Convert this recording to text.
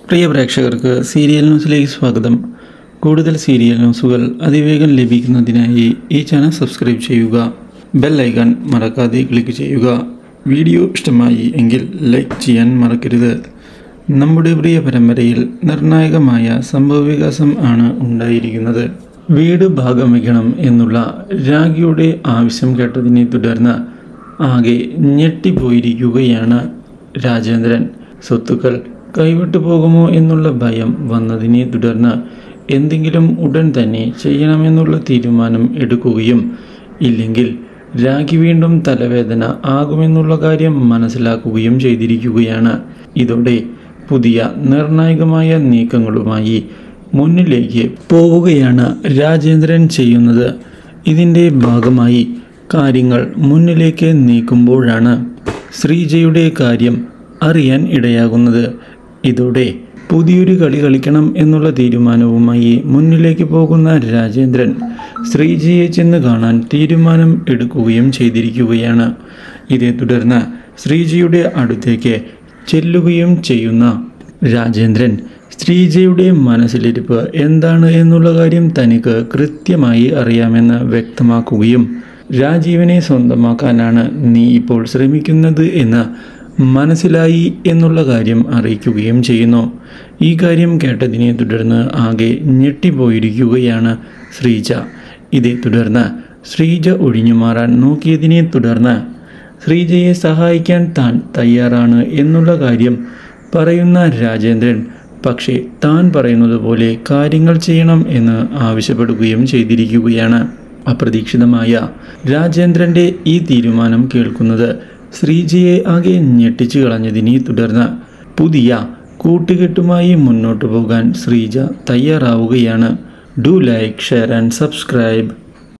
പ്രിയ പ്രേക്ഷകർക്ക് സീരിയൽ ന്യൂസിലേക്ക് സ്വാഗതം. കൂടുതൽ സീരിയൽ ന്യൂസുകൾ അതിവേഗം ലഭിക്കുന്നതിനായി ഈ ചാനൽ സബ്സ്ക്രൈബ് ചെയ്യുക. ബെൽ ഐക്കൺ മറക്കാതെ ക്ലിക്ക് ചെയ്യുക. വീഡിയോ ഇഷ്ടമായി എങ്കിൽ ലൈക്ക് ചെയ്യാൻ മറക്കരുത്. നമ്മുടെ പ്രിയ പരമ്പരയിൽ നിർണായകമായ സംഭവവികാസം ആണ് ഉണ്ടായിരിക്കുന്നത്. വീട് ഭാഗം വയ്ക്കണം എന്നുള്ള രാഖിയുടെ ആവശ്യം കേട്ടതിനെ തുടർന്ന് ആകെ ഞെട്ടിപ്പോയിരിക്കുകയാണ് രാജേന്ദ്രൻ. സ്വത്തുക്കൾ കൈവിട്ടു പോകുമോ എന്നുള്ള ഭയം വന്നതിനെ തുടർന്ന് എന്തെങ്കിലും ഉടൻ തന്നെ ചെയ്യണമെന്നുള്ള തീരുമാനം എടുക്കുകയും ഇല്ലെങ്കിൽ രാഖി വീണ്ടും തലവേദന ആകുമെന്നുള്ള കാര്യം മനസ്സിലാക്കുകയും ചെയ്തിരിക്കുകയാണ്. ഇതോടെ പുതിയ നിർണായകമായ നീക്കങ്ങളുമായി മുന്നിലേക്ക് പോവുകയാണ് രാജേന്ദ്രൻ ചെയ്യുന്നത്. ഇതിൻ്റെ ഭാഗമായി കാര്യങ്ങൾ മുന്നിലേക്ക് നീക്കുമ്പോഴാണ് ശ്രീജയുടെ കാര്യം അറിയാൻ ഇടയാകുന്നത്. ഇതോടെ പുതിയൊരു കളി കളിക്കണം എന്നുള്ള തീരുമാനവുമായി മുന്നിലേക്ക് പോകുന്ന രാജേന്ദ്രൻ ശ്രീജയെ ചെന്ന് കാണാൻ തീരുമാനം എടുക്കുകയും ചെയ്തിരിക്കുകയാണ്. ഇതേ തുടർന്ന് ശ്രീജയുടെ അടുത്തേക്ക് ചെല്ലുകയും ചെയ്യുന്ന രാജേന്ദ്രൻ ശ്രീജയുടെ മനസ്സിലിരിപ്പ് എന്താണ് എന്നുള്ള കാര്യം തനിക്ക് കൃത്യമായി അറിയാമെന്ന് വ്യക്തമാക്കുകയും രാജീവിനെ സ്വന്തമാക്കാനാണ് നീ ഇപ്പോൾ ശ്രമിക്കുന്നത് എന്ന് മനസ്സിലായി എന്നുള്ള കാര്യം അറിയിക്കുകയും ചെയ്യുന്നു. ഈ കാര്യം കേട്ടതിനെ തുടർന്ന് ആകെ ഞെട്ടിപ്പോയിരിക്കുകയാണ് ശ്രീജ. ഇതേ തുടർന്ന് ശ്രീജ ഒഴിഞ്ഞു മാറാൻ നോക്കിയതിനെ തുടർന്ന് ശ്രീജയെ സഹായിക്കാൻ താൻ തയ്യാറാണ് എന്നുള്ള കാര്യം പറയുന്ന രാജേന്ദ്രൻ പക്ഷേ താൻ പറയുന്നത് പോലെ കാര്യങ്ങൾ ചെയ്യണം എന്ന് ആവശ്യപ്പെടുകയും ചെയ്തിരിക്കുകയാണ്. അപ്രതീക്ഷിതമായ രാജേന്ദ്രൻ്റെ ഈ തീരുമാനം കേൾക്കുന്നത് ശ്രീജയെ ആകെ ഞെട്ടിച്ചു കളഞ്ഞതിനെ തുടർന്ന് പുതിയ കൂട്ടുകെട്ടുമായി മുന്നോട്ട് പോകാൻ ശ്രീജ തയ്യാറാവുകയാണ്. Do like, share and subscribe.